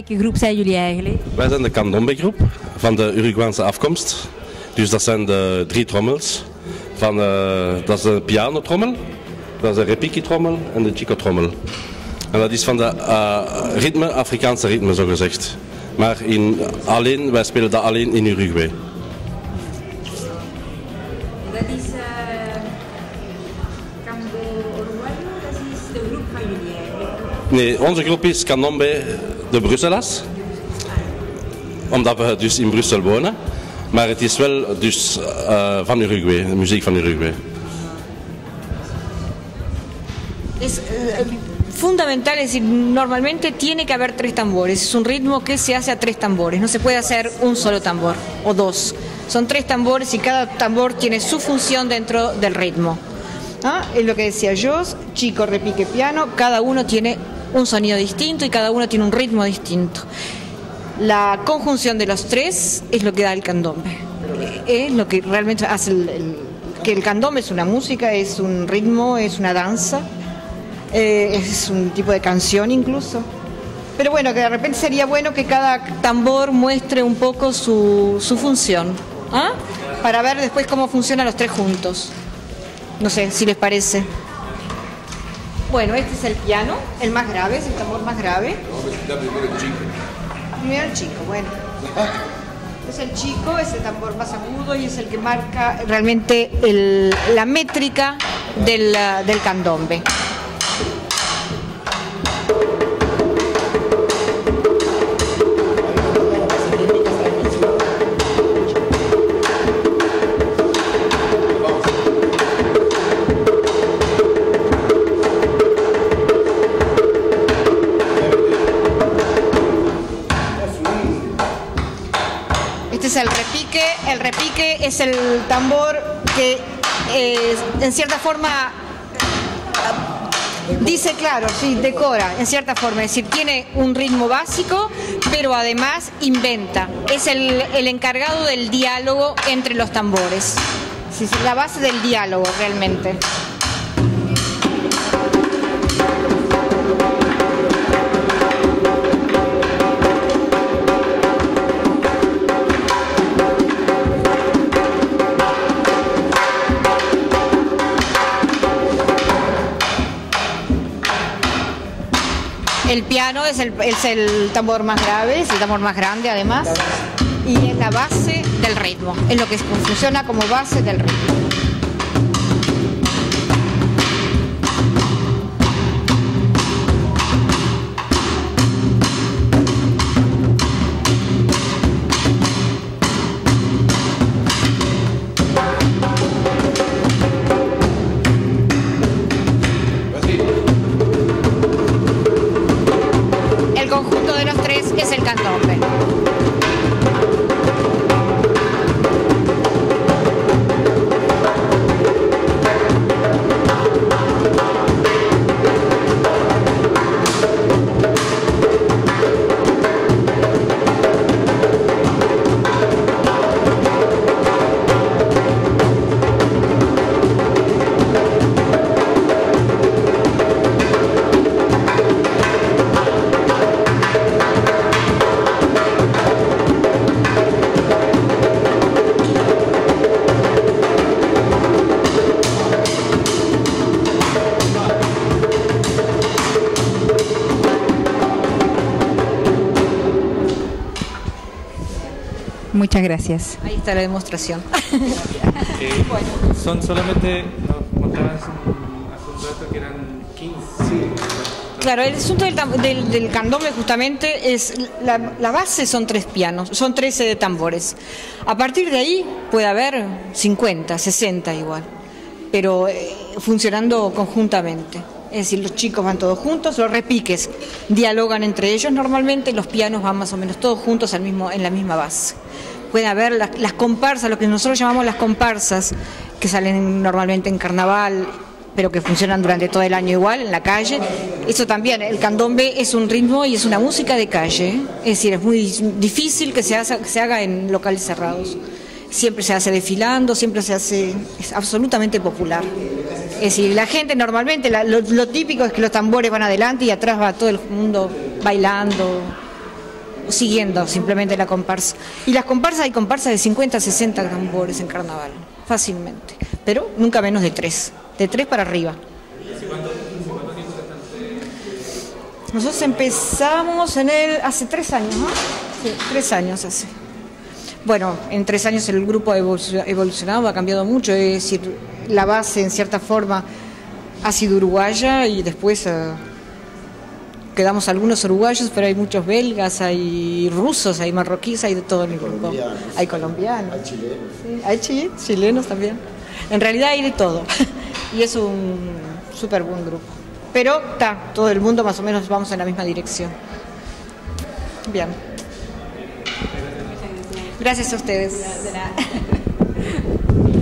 welke groep zijn jullie eigenlijk? Wij zijn de Candombe-groep van de Uruguaanse afkomst. Dus dat zijn de 3 trommels. Dat is de pianotrommel, dat is de repique-trommel en de chico-trommel. En dat is van de ritme, Afrikaanse ritme zo gezegd. Maar wij spelen dat alleen in Uruguay. Dat is Cambo Uruguayo, dat is de groep van jullie eigenlijk? Nee, onze groep is Candombe de Brusselas. Omdat we dus in Brussel wonen. Maar het is wel dus van Uruguay, de muziek van Uruguay. Es fundamental, es decir, normalmente tiene que haber 3 tambores. Es un ritmo que se hace a 3 tambores. No se puede hacer un solo tambor o 2. Son 3 tambores y cada tambor tiene su función dentro del ritmo. Es lo que decía yo, chico, repique, piano. Cada uno tiene un sonido distinto y cada uno tiene un ritmo distinto. La conjunción de los 3 es lo que da el candombe. Es lo que realmente hace que el candombe es una música, es un ritmo, es una danza, es un tipo de canción incluso. Pero bueno, que de repente sería bueno que cada tambor muestre un poco su función, para ver después cómo funcionan los 3 juntos. No sé si les parece. Bueno, este es el piano, el más grave, es el tambor más grave. Primero el chico, bueno. Es el chico, es el tambor más agudo y es el que marca realmente la métrica del candombe. El repique es el tambor que en cierta forma dice, claro, sí, decora, en cierta forma, es decir, tiene un ritmo básico, pero además inventa, es el encargado del diálogo entre los tambores, es la base del diálogo realmente. El piano es el tambor más grave, es el tambor más grande además, y es la base del ritmo, es lo que funciona como base del ritmo. Es el candombe. Muchas gracias. Ahí está la demostración. Bueno. Son solamente, nos contabas hace un rato que eran 15. Sí. Claro, el asunto del candombe justamente es, la base son 3 pianos, son 13 tambores. A partir de ahí puede haber 50, 60 igual, pero funcionando conjuntamente. Es decir, los chicos van todos juntos, los repiques dialogan entre ellos normalmente, los pianos van más o menos todos juntos en la misma base. Puede haber las comparsas, lo que nosotros llamamos las comparsas, que salen normalmente en carnaval, pero que funcionan durante todo el año igual, en la calle. Eso también, el candombe es un ritmo y es una música de calle, es decir, es muy difícil que se haga en locales cerrados. Siempre se hace desfilando, siempre se hace, es absolutamente popular. Es decir, la gente normalmente, lo típico es que los tambores van adelante y atrás va todo el mundo bailando. siguiendo simplemente la comparsa. Y las comparsas, hay comparsas de 50 a 60 tambores en carnaval, fácilmente, pero nunca menos de 3 para arriba. Nosotros empezamos hace 3 años, ¿no? Sí, 3 años hace. Bueno, en 3 años el grupo ha evolucionado, ha cambiado mucho, es decir, la base en cierta forma ha sido uruguaya y después quedamos algunos uruguayos, pero hay muchos belgas, hay rusos, hay marroquíes, hay de todo en el grupo. Hay colombianos. Hay chilenos. Sí, hay chilenos también. En realidad hay de todo y es un súper buen grupo. Pero todo el mundo más o menos vamos en la misma dirección. Bien. Gracias a ustedes.